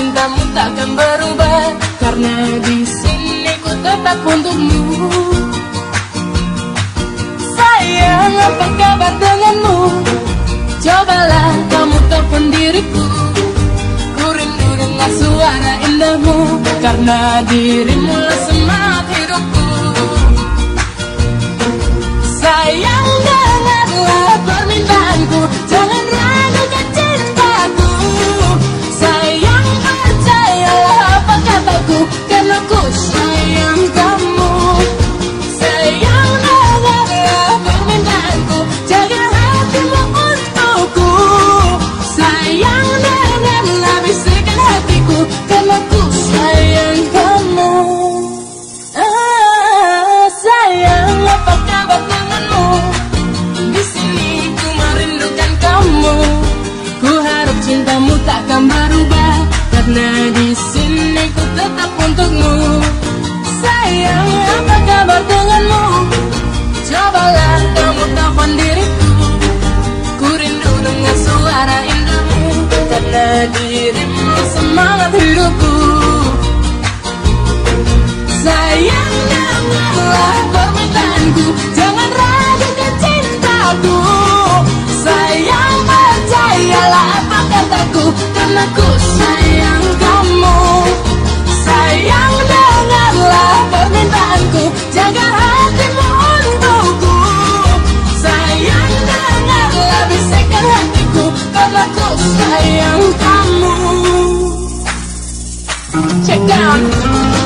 cintamu takkan berubah, karena di sini ku tetap untukmu. Sayang, apa kabar denganmu? Cobalah kamu telepon diriku. Ku rindu dengan suara indahmu, karena dirimu lah semangat hidupku. Sayang, dengarlah permintaanku, jangan ragukan cintaku. Sayang, percayalah apa kataku, karena ku sayang kamu. Sayang, dengarlah permintaanku, jaga hatimu untukku. Sayang, dengarlah bisikan hatiku, karena ku sayang kamu. Sayang, apa kabar denganmu? Di sini ku merindukan kamu. Ku harap cintamu takkan berubah, karena di sini ku tetap untukmu. Sayang, apa kabar denganmu? Cobalah kamu telepon diriku. Ku rindu dengan suara indahmu, karena dirimu semangat hidupku. Sayang, dengarlah permintaanku, jangan ragukan cintaku. Sayang, percayalah apa kataku, karena ku sayang kamu. Sayang, dengarlah permintaanku, jaga hatimu untukku. Sayang, dengarlah bisikan hatiku, karena ku sayang kamu. Check out.